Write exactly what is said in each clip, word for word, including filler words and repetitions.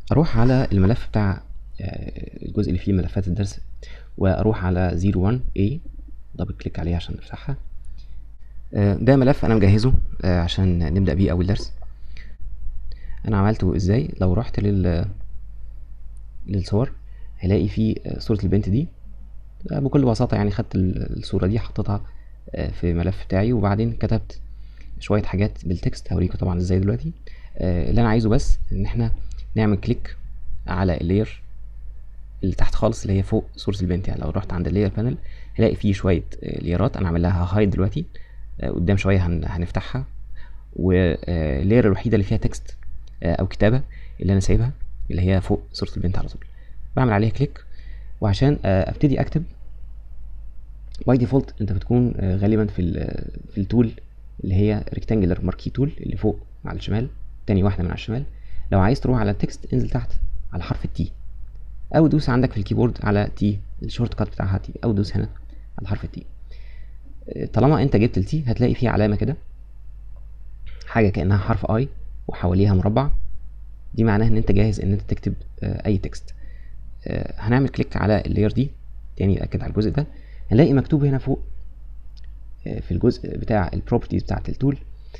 اروح على الملف بتاع الجزء اللي فيه ملفات الدرس، واروح على صفر واحد A، دبل كليك عليه عشان نفتحها. ده ملف انا مجهزه عشان نبدأ بيه اول درس. انا عملته ازاي؟ لو رحت لل للصور هلاقي فيه صورة البنت دي. بكل بساطة يعني خدت الصورة دي حطيتها في ملف بتاعي، وبعدين كتبت شوية حاجات بالتكست هوريكم طبعا ازاي دلوقتي. اللي انا عايزه بس ان احنا نعمل كليك على اللاير اللي تحت خالص اللي هي فوق صورة البنت. يعني لو رحت عند اللاير بانل هلاقي فيه شوية ليرات انا عامل لها هايد دلوقتي، قدام شوية هنفتحها. واللاير الوحيدة اللي فيها تكست او كتابة اللي انا سايبها اللي هي فوق صورة البنت على طول، بعمل عليها كليك. وعشان ابتدي اكتب باي ديفولت انت بتكون غالبا في في التول اللي هي ريكتانجلر ماركي تول اللي فوق على الشمال، تاني واحدة من على الشمال. لو عايز تروح على التكست انزل تحت على حرف التي، او دوس عندك في الكيبورد على تي الشورت كات بتاعها تي، او دوس هنا على حرف التي. طالما انت جبت التي هتلاقي فيه علامة كده حاجة كأنها حرف اي وحواليها مربع، دي معناها ان انت جاهز ان انت تكتب اي تكست. هنعمل كليك على اللاير دي تاني نأكد على الجزء ده، هنلاقي مكتوب هنا فوق في الجزء بتاع البروبرتيز بتاعت التول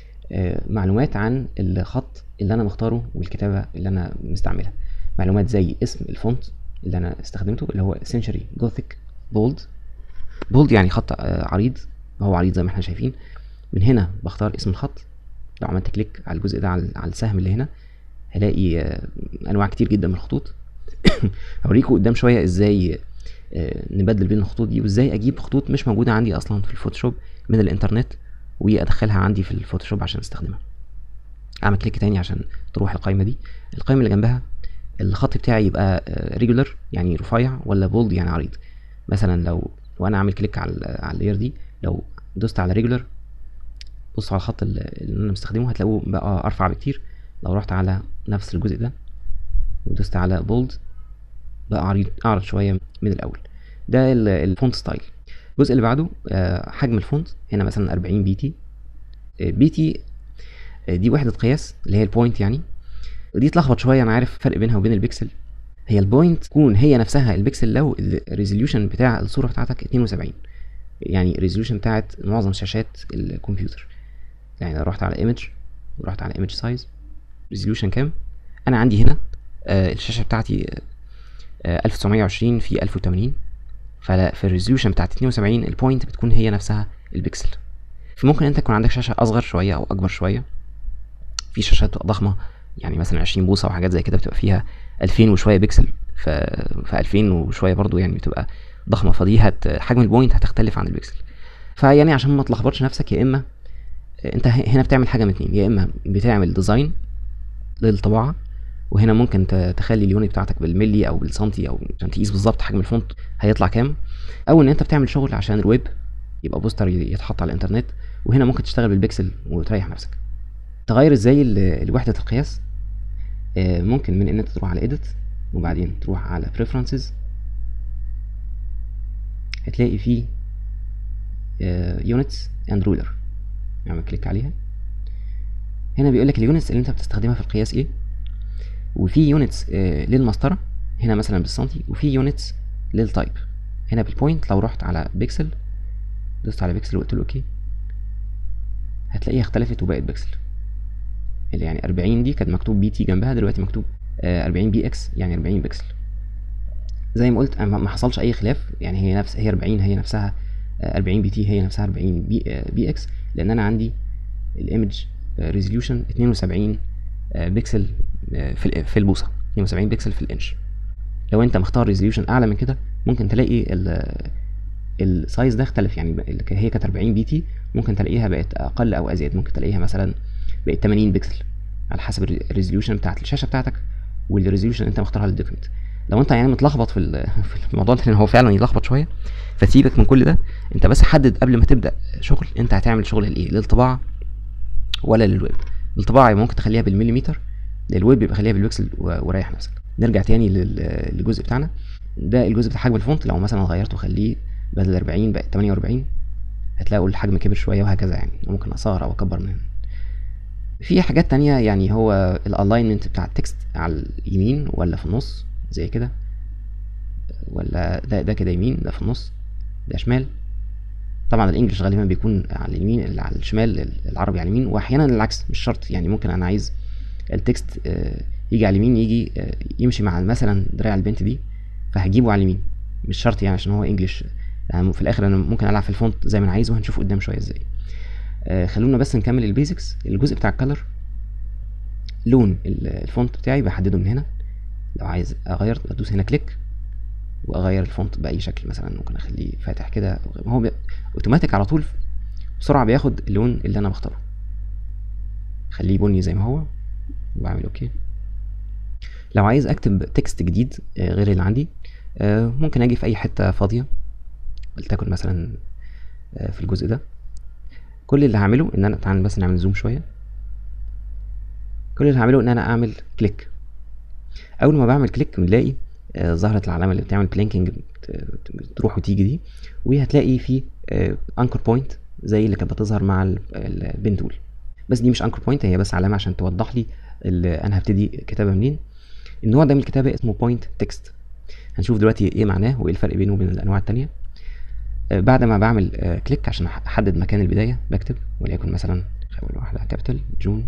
معلومات عن الخط اللي انا مختاره والكتابة اللي انا مستعملها. معلومات زي اسم الفونت اللي انا استخدمته اللي هو سنشري جوثيك بولد. بولد يعني خط عريض، هو عريض زي ما احنا شايفين. من هنا بختار اسم الخط. لو عملت كليك على الجزء ده على السهم اللي هنا هلاقي انواع كتير جدا من الخطوط. هوريكم قدام شويه ازاي نبدل بين الخطوط دي، وازاي اجيب خطوط مش موجوده عندي اصلا في الفوتوشوب من الانترنت وادخلها عندي في الفوتوشوب عشان استخدمها. اعمل كليك تاني عشان تروح القائمه دي. القائمه اللي جنبها الخط بتاعي يبقى ريجولر يعني رفيع، ولا بولد يعني عريض. مثلا لو وانا عامل كليك على على اللاير دي، لو دوست على ريجولر بصوا على الخط اللي انا مستخدمه هتلاقوه بقى ارفع بكتير. لو رحت على نفس الجزء ده ودوست على بولد بقى عريض اعرض شويه من الاول. ده الفونت ستايل. الجزء اللي بعده حجم الفونت. هنا مثلا أربعين بي تي. بي تي دي وحده قياس اللي هي البوينت يعني، ودي تلخبط شويه انا عارف الفرق بينها وبين البكسل. هي البوينت تكون هي نفسها البكسل لو الريزوليوشن بتاع الصوره بتاعتك اتنين وسبعين، يعني الريزوليوشن بتاعت معظم شاشات الكمبيوتر. يعني لو رحت على ايمج ورحت على ايمج سايز ريزوليوشن كام، انا عندي هنا آه الشاشه بتاعتي آه ألف وتسعمية وعشرين في ألف وتمانين، ففي الريزوليوشن بتاعت اتنين وسبعين البوينت بتكون هي نفسها البكسل. فممكن انت يكون عندك شاشه اصغر شويه او اكبر شويه. في شاشات ضخمه يعني مثلا عشرين بوصه وحاجات زي كده بتبقى فيها ألفين وشويه بكسل، ف في ألفين وشويه برضو يعني بتبقى ضخمه، فدي هت حجم البوينت هتختلف عن البكسل. فيعني عشان ما تلخبطش نفسك، يا اما انت هنا بتعمل حاجه من اتنين، يا اما بتعمل ديزاين للطباعه وهنا ممكن تخلي اليونت بتاعتك بالملي او بالسنتي او عشان تقيس بالظبط حجم الفونت هيطلع كام، او ان انت بتعمل شغل عشان الويب يبقى بوستر يتحط على الانترنت، وهنا ممكن تشتغل بالبكسل وتريح نفسك. تغير ازاي الوحده القياس؟ ممكن من ان انت تروح على edit وبعدين تروح على preferences، هتلاقي فيه units and ruler، اعمل كليك عليها. هنا بيقول لك اليونتس اللي انت بتستخدمها في القياس ايه، وفي يونتس للمسطره هنا مثلا بالسنتي، وفي يونتس للتايب هنا بالبوينت. لو رحت على بيكسل دوست على بيكسل وقلت له اوكي هتلاقيها اختلفت وبقت بيكسل. اللي يعني أربعين دي كانت مكتوب بي تي جنبها دلوقتي مكتوب أربعين بي اكس يعني أربعين بيكسل. زي ما قلت ما حصلش اي خلاف، يعني هي نفس هي أربعين هي نفسها أربعين بي تي هي نفسها أربعين بي, بي اكس، لان انا عندي الايمج ريزوليوشن اتنين وسبعين بيكسل في في البوصه، اتنين وسبعين بيكسل في الانش. لو انت مختار ريزوليوشن اعلى من كده ممكن تلاقي السايز ده اختلف، يعني هي كانت أربعين بي تي ممكن تلاقيها بقت اقل او ازيد، ممكن تلاقيها مثلا بقت تمانين بيكسل على حسب الريزوليوشن بتاعت الشاشه بتاعتك والريزوليوشن انت مختارها للدوكيمنت. لو انت يعني متلخبط في في الموضوع ده لان هو فعلا يلخبط شويه، فسيبك من كل ده. انت بس حدد قبل ما تبدا شغل انت هتعمل شغل لايه، للطباعه ولا للويب. الطباعه ممكن تخليها بالمليمتر، للويب يبقى خليها بالبكسل وريح نفسك. نرجع تاني للجزء بتاعنا. ده الجزء بتاع حجم الفونت. لو مثلا غيرته خليه بدل أربعين بقت تمانية وأربعين هتلاقوا الحجم كبر شويه، وهكذا يعني ممكن اصغر او اكبر منه. في حاجات تانية، يعني هو الالاينمنت بتاع التكست على اليمين ولا في النص زي كده، ولا ده ده كده يمين، ده في النص، ده شمال. طبعا الانجليش غالبا بيكون على اليمين، اللي على الشمال العربي على اليمين، واحيانا العكس مش شرط. يعني ممكن انا عايز التكست آه، يجي على اليمين، يجي آه، يمشي مع مثلا دراع البنت دي، فهجيبه على اليمين. مش شرط يعني عشان هو انجليش. يعني في الاخر انا ممكن العب في الفونت زي ما انا عايز، وهنشوف قدام شويه ازاي. آه، خلونا بس نكمل البيزكس. الجزء بتاع الكالر، لون الفونت بتاعي بحدده من هنا. لو عايز اغير ادوس هنا كليك واغير الفونت باي شكل. مثلا ممكن اخليه فاتح كده، هو اوتوماتيك على طول بسرعه بياخد اللون اللي انا بختاره. خليه بني زي ما هو وبعمل اوكي. لو عايز اكتب تكست جديد غير اللي عندي، ممكن اجي في اي حته فاضيه، ولتكن مثلا في الجزء ده. كل اللي هعمله ان انا، تعال بس نعمل زوم شويه. كل اللي هعمله ان انا اعمل كليك. اول ما بعمل كليك بنلاقي ظهرت العلامه اللي بتعمل بلينكينج، تروح وتيجي دي، وهتلاقي في انكر بوينت زي اللي كانت بتظهر مع البين تول. بس دي مش انكر بوينت، هي بس علامه عشان توضح لي انا هبتدي كتابه منين. النوع ده من الكتابه اسمه بوينت تكست. هنشوف دلوقتي ايه معناه وايه الفرق بينه وبين الانواع التانية. آه بعد ما بعمل آه كليك عشان احدد مكان البدايه، بكتب وليكن مثلا اول واحده كابيتال جون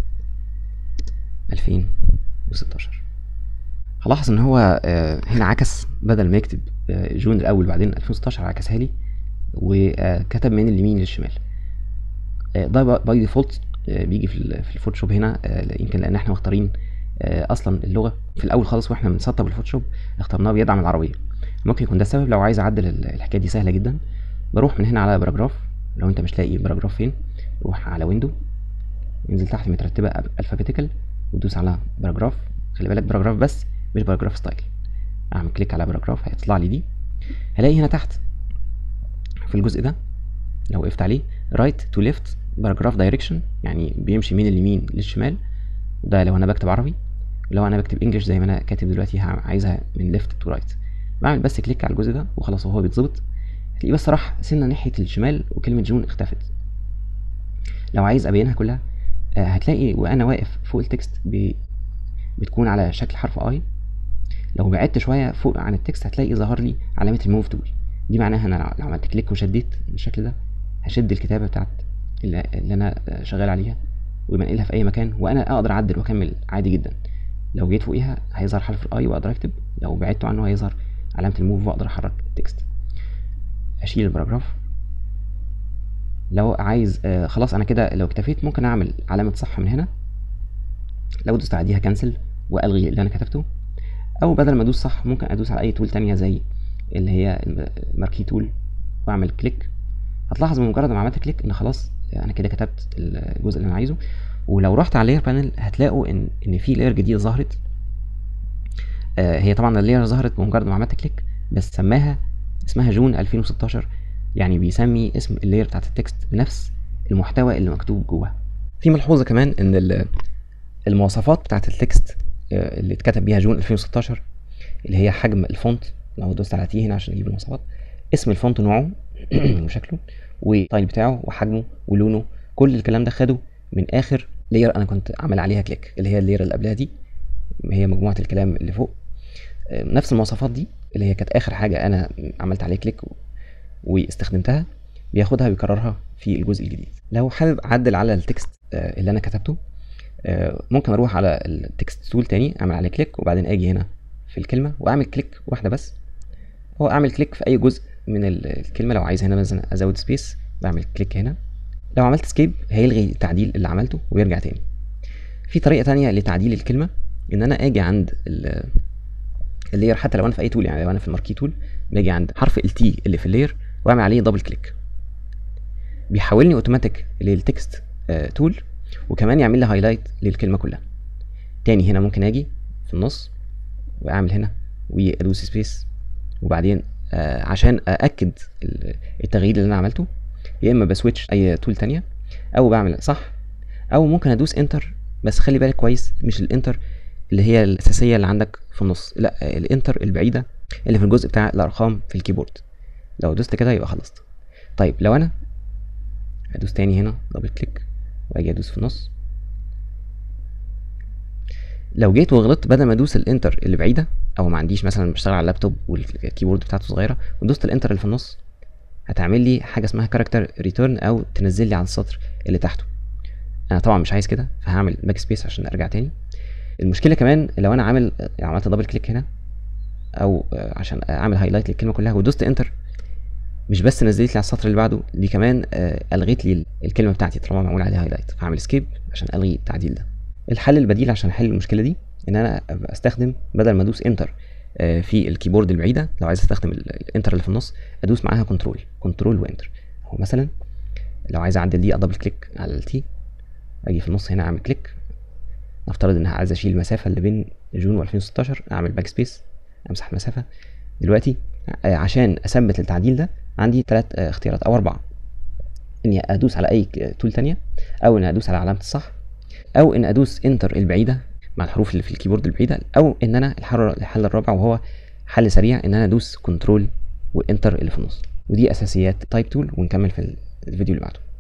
ألفين وستاشر. هلاحظ ان هو آه هنا عكس، بدل ما يكتب آه جون الاول بعدين ألفين وستاشر عكسها لي وكتب من اليمين للشمال. آه ده باي ديفولت آه بيجي في في الفوتوشوب هنا. آه يمكن لان احنا مختارين آه اصلا اللغه في الاول خالص واحنا بنسطب الفوتوشوب اخترناه بيدعم العربيه. ممكن يكون ده السبب. لو عايز اعدل الحكايه دي سهله جدا، بروح من هنا على باراجراف. لو انت مش لاقي باراجراف فين، روح على ويندو، انزل تحت مترتبه الفابيتيكال وتدوس على باراجراف. خلي بالك باراجراف بس مش باراجراف ستايل. اعمل كليك على باراجراف هيطلع لي دي. هلاقي هنا تحت في الجزء ده لو وقفت عليه رايت تو ليفت باراجراف دايركشن، يعني بيمشي من اليمين للشمال. ده لو انا بكتب عربي. لو انا بكتب انجلش زي ما انا كاتب دلوقتي عايزها من ليفت تو رايت. بعمل بس كليك على الجزء ده وخلاص وهو بيتظبط. هتلاقيه بس راح سنه ناحيه الشمال وكلمه جون اختفت. لو عايز ابينها كلها، آه هتلاقي وانا واقف فوق التكست بتكون على شكل حرف اي. لو بعدت شويه فوق عن التكست هتلاقي ظهر لي علامه الموف تول. دي معناها انا لو عملت كليك وشديت بالشكل ده هشد الكتابه بتاعت اللي, اللي انا شغال عليها وبنقلها في اي مكان، وانا اقدر اعدل واكمل عادي جدا. لو جيت فوقيها هيظهر حرف الاي واقدر اكتب، لو بعدته عنه هيظهر علامه الموف واقدر احرك التكست. اشيل الباراجراف. لو عايز آه خلاص انا كده لو اكتفيت ممكن اعمل علامه صح من هنا. لو دوست عليها كنسل والغي اللي انا كتبته، او بدل ما ادوس صح ممكن ادوس على اي تول تانية زي اللي هي الماركي تول واعمل كليك. هتلاحظ بمجرد ما عملت كليك ان خلاص انا كده كتبت الجزء اللي انا عايزه. ولو رحت على اللاير بانل هتلاقوا ان ان في لاير جديده ظهرت. آه هي طبعا اللاير ظهرت بمجرد ما عملت كليك، بس سماها اسمها جون ألفين وستاشر. يعني بيسمي اسم اللاير بتاعت التكست بنفس المحتوى اللي مكتوب جوه. في ملحوظه كمان ان المواصفات بتاعت التكست اللي اتكتب بيها جون ألفين وستاشر اللي هي حجم الفونت، لو دوست على تي هنا عشان اجيب المواصفات، اسم الفونت نوعه وشكله والستايل بتاعه وحجمه ولونه، كل الكلام ده خده من اخر لاير انا كنت عامل عليها كليك، اللي هي اللاير اللي قبلها دي، هي مجموعه الكلام اللي فوق. نفس المواصفات دي اللي هي كانت اخر حاجه انا عملت عليه كليك واستخدمتها، بياخدها بيكررها في الجزء الجديد. لو حابب اعدل على التكست اللي انا كتبته، ممكن اروح على التكست تول تاني، اعمل عليه كليك وبعدين اجي هنا في الكلمه واعمل كليك واحده بس، هو اعمل كليك في اي جزء من الكلمه. لو عايز هنا مثلا ازود سبيس بعمل كليك هنا. لو عملت سكيب هيلغي التعديل اللي عملته ويرجع تاني. في طريقه تانية لتعديل الكلمه، ان انا اجي عند اللاير، حتى لو انا في اي تول، يعني لو انا في الماركي تول باجي عند حرف التي اللي في اللاير واعمل عليه دبل كليك، بيحولني اوتوماتيك للتكست تول وكمان يعمل لي هايلايت للكلمه كلها. تاني هنا ممكن اجي في النص واعمل هنا وادوس سبيس، وبعدين آه عشان ااكد التغيير اللي انا عملته يا اما بسويتش اي تول تانية او بعمل صح، او ممكن ادوس انتر. بس خلي بالك كويس، مش الانتر اللي هي الاساسيه اللي عندك في النص، لا الانتر البعيده اللي في الجزء بتاع الارقام في الكيبورد. لو دوست كده يبقى خلصت. طيب لو انا ادوس تاني هنا دبل كليك واجي ادوس في النص لو جيت وغلطت بدل ما ادوس الانتر اللي بعيده، او ما عنديش مثلا بشتغل على اللابتوب والكيبورد بتاعته صغيره ودوست الانتر اللي في النص، هتعمل لي حاجه اسمها كاركتر ريتيرن او تنزل لي على السطر اللي تحته. انا طبعا مش عايز كده، فهعمل باك سبيس عشان ارجع تاني. المشكله كمان لو انا عامل عملت دبل كليك هنا او عشان اعمل هايلايت للكلمه كلها ودوست انتر، مش بس نزلت لي على السطر اللي بعده، دي كمان الغيت لي الكلمه بتاعتي طالما معمول عليها هايلايت، فهعمل اسكيب عشان الغي التعديل ده. الحل البديل عشان احل المشكله دي ان انا استخدم بدل ما ادوس انتر في الكيبورد البعيده، لو عايز استخدم الانتر اللي في النص ادوس معاها كنترول كنترول وانتر. اهو مثلا لو عايز اعدل دي ادبل كليك على التي، اجي في النص هنا اعمل كليك، نفترض ان عايز اشيل المسافه اللي بين جون و2016، اعمل باك سبيس امسح المسافه. دلوقتي عشان اثبت التعديل ده عندي ثلاث اختيارات او اربعه، اني ادوس على اي تول تانية، او ان ادوس على علامه الصح، او ان ادوس انتر البعيده مع الحروف اللي في الكيبورد البعيده، او ان انا الحل الرابع وهو حل سريع ان انا ادوس كنترول وانتر اللي في النص. ودي اساسيات تايب تول، ونكمل في الفيديو اللي بعده.